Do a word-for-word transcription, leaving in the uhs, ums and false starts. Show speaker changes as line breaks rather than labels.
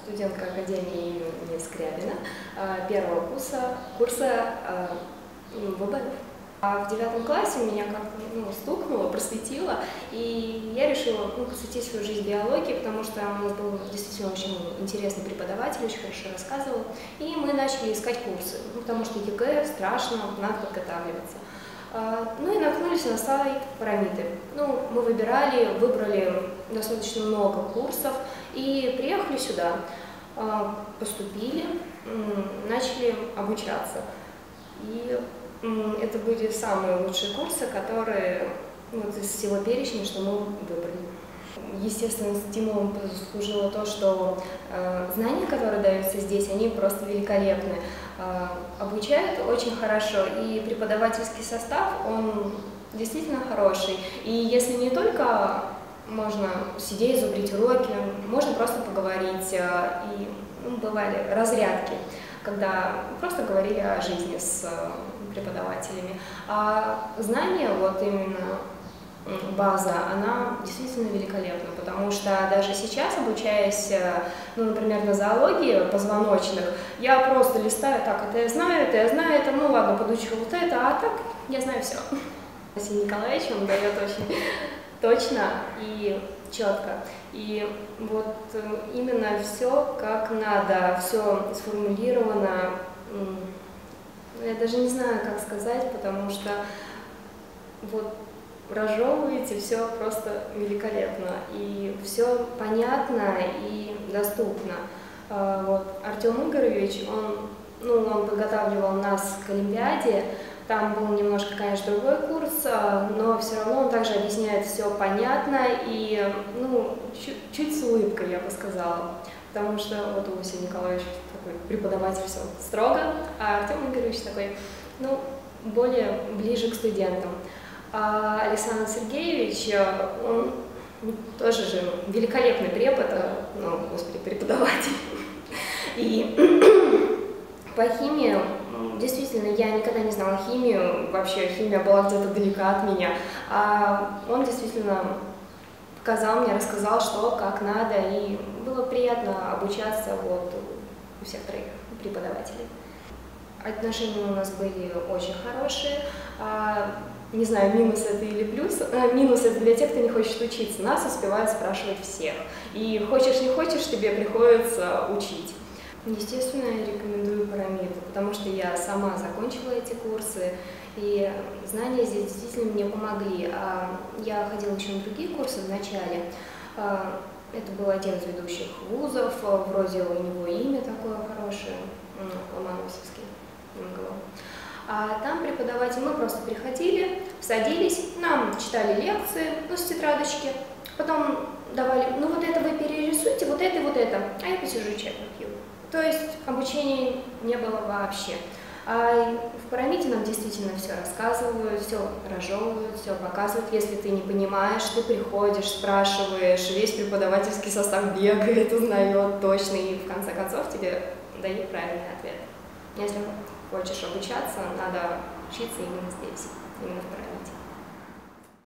студентка Академии имени Скрябина, первого курса, курса ВБФ. А в девятом классе меня как-то ну, стукнуло, просветило, и я решила ну, посвятить свою жизнь биологии, потому что у нас был действительно очень интересный преподаватель, очень хорошо рассказывал, и мы начали искать курсы, ну, потому что ЕГЭ страшно, надо подготавливаться. Ну и наткнулись на сайт Парамиды. Ну, мы выбирали, выбрали достаточно много курсов и приехали сюда, поступили, начали обучаться. И это были самые лучшие курсы, которые вот, из всего перечня, что мы выбрали. Естественно, стимулом послужило то, что э, знания, которые даются здесь, они просто великолепны. Э, обучают очень хорошо, и преподавательский состав, он действительно хороший. И если не только можно сидеть, зубрить уроки, можно просто поговорить. Э, и ну, бывали разрядки, когда просто говорили о жизни с э, преподавателями. А знания, вот именно база, она действительно великолепна, потому что даже сейчас, обучаясь, ну, например, на зоологии позвоночных, я просто листаю, так, это я знаю, это я знаю, это, ну ладно, подучу вот это, а так я знаю все. Василий Николаевич, он дает очень точно и четко. И вот именно все как надо, все сформулировано, я даже не знаю, как сказать, потому что вот разжевываете все просто великолепно, и все понятно и доступно. Вот. Артем Игоревич, он, ну, он подготавливал нас к Олимпиаде, там был немножко, конечно, другой курс, но все равно он также объясняет все понятно и, ну, чуть, чуть с улыбкой, я бы сказала, потому что вот у Василия Николаевича такой преподаватель все строго, а Артем Игоревич такой, ну, более ближе к студентам. А Александр Сергеевич, он тоже же великолепный препод, ну, господи, преподаватель. И по химии, действительно, я никогда не знала химию, вообще химия была где-то далека от меня. А он действительно показал мне, рассказал, что, как надо, и было приятно обучаться вот у всех троих преподавателей. Отношения у нас были очень хорошие. Не знаю, минус это или плюс. Минус это для тех, кто не хочет учиться. Нас успевают спрашивать всех. И хочешь не хочешь, тебе приходится учить. Естественно, я рекомендую Парамиду, потому что я сама закончила эти курсы, и знания здесь действительно мне помогли. Я ходила еще на другие курсы в начале. Это был один из ведущих вузов, вроде у него имя такое хорошее, Ломоносовский, МГУ. А там преподаватель, мы просто приходили, садились, нам читали лекции, ну, с тетрадочки, потом давали, ну, вот это вы перерисуйте, вот это и вот это, а я посижу чай попью. То есть обучения не было вообще. А в Парамиде нам действительно все рассказывают, все разжевывают, все показывают. Если ты не понимаешь, ты приходишь, спрашиваешь, весь преподавательский состав бегает, узнает точно, и в конце концов тебе дают правильный ответ. Если хочешь обучаться, надо учиться именно здесь, именно в Парамиде.